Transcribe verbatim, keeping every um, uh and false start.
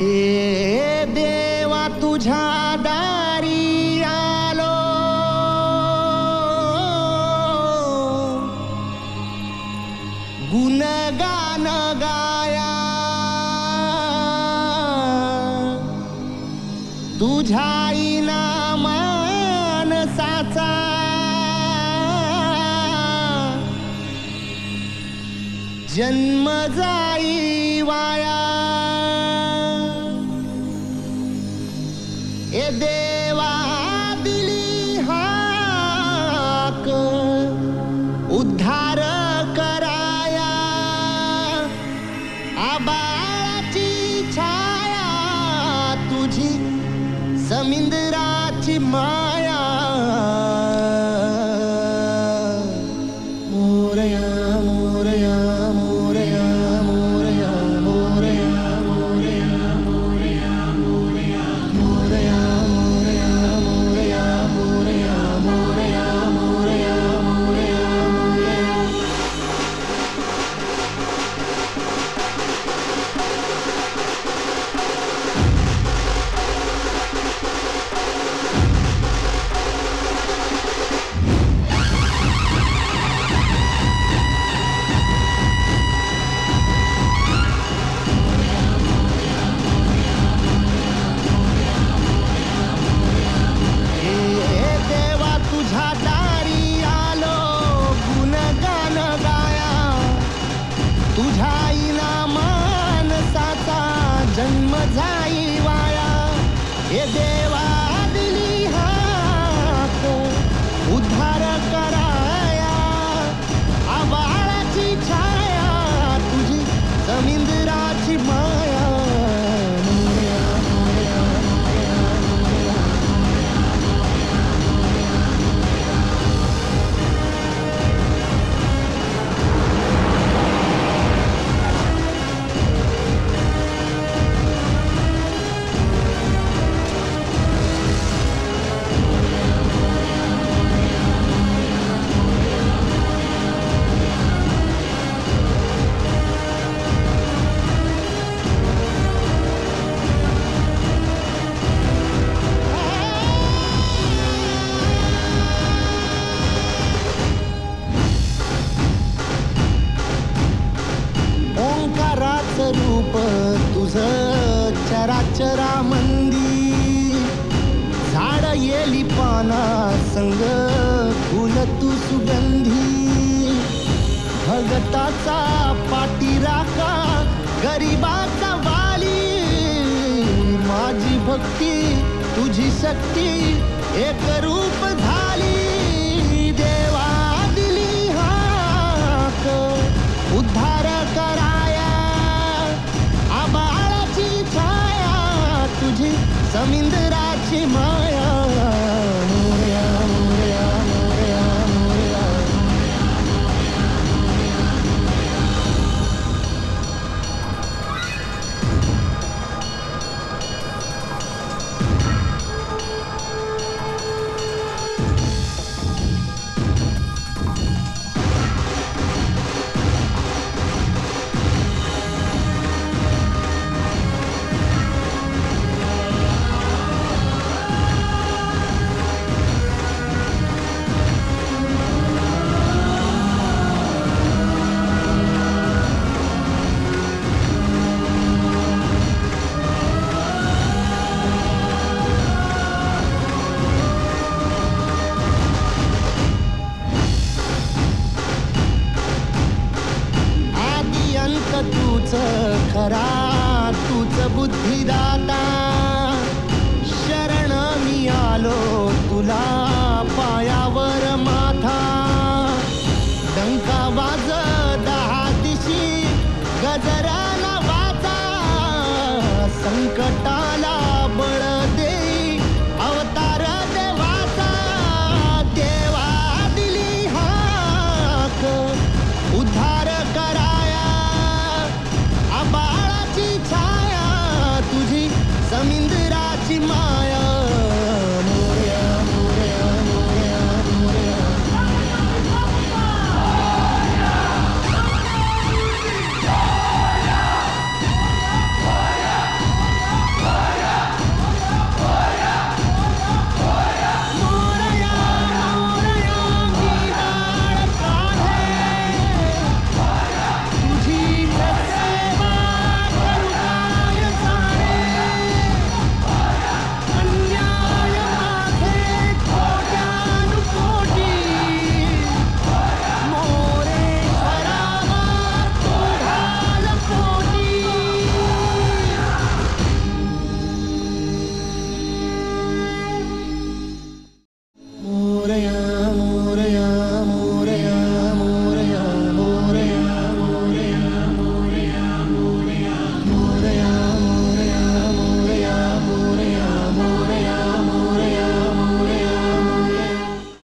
ए देवा तुझ्या दारी आलो, गुणगान गाया तुझ्या मानसाचा जन्म जाई वाया. ए देवा दिली हाक उद्धार कराया, आबाळाची छाया तुझी समिंदराची माया. मोरया मोरया मोरया मोरया मोरया मोरया मोरया मोरया मोरया मोरया मोरया मोरया मोरया मोरया मोरया. जन्म जाई वाया. हे देवा दिली हाक उद्धार कराया, आबाळाची छाया तुझी समिंदराची माया. मोरया मोरया मोरया मोरया. रूप तुझं चराचरामंदी, झाड येली पाना संग फुल तू सुगंधी. भगताचा पाठीराखा गरिबाचा वाली, माझी भक्ती तुझी शक्ती एक रूप झाली. देवा दिली हाक उद्धार कराया, आबाळाची छाया तुझी समिंदराची माया. मोरया मोरया मोरया मोरया. तूच खरा तूच बुद्धिदाता, शरण मी आलो तुला पायावर माथा. डंका वाज दहा दिशी गजरा वाचा, संकटा